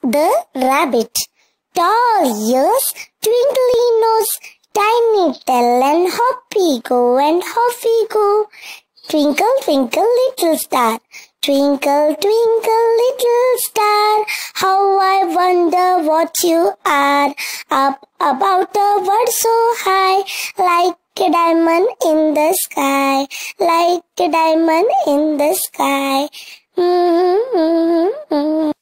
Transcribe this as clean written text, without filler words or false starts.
the rabbit. Tall ears, twinkly nose, tiny tail, and hop we go, and off we go. Twinkle, twinkle, little star, twinkle, twinkle, little star, how I wonder what you are. Up about a world so high, like a diamond in the sky, like a diamond in the sky.